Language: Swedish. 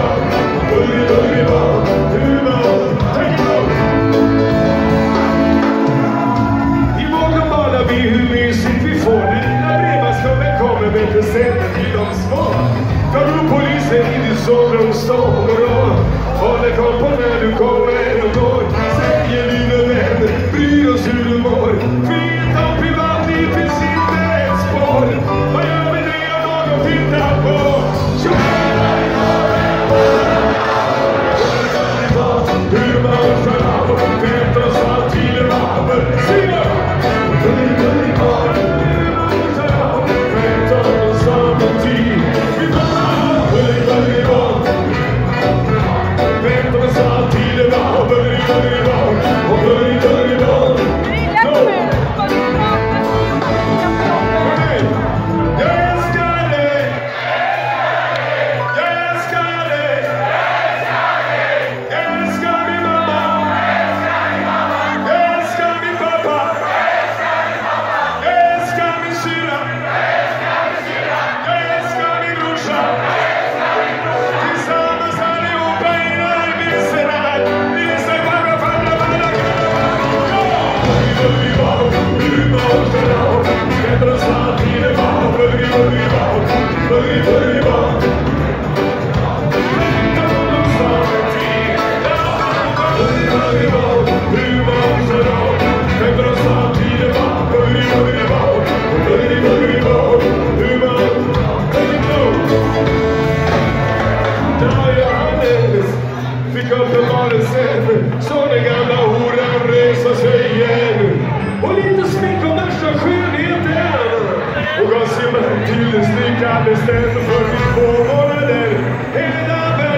Håller koll på när du kommer och går. Säger dina vänner, bryr oss hur du mår. Vet om privat liv finns inte ett spår. Vad gör vi det om någon tittar på? Hur man ska ha på fett och svart till en vapen. Siga! Så den gamla horan reser sig igen. Och lite smink om värsta skönheten. Och gav sig med till en snickande ställ för 2 månader. Hela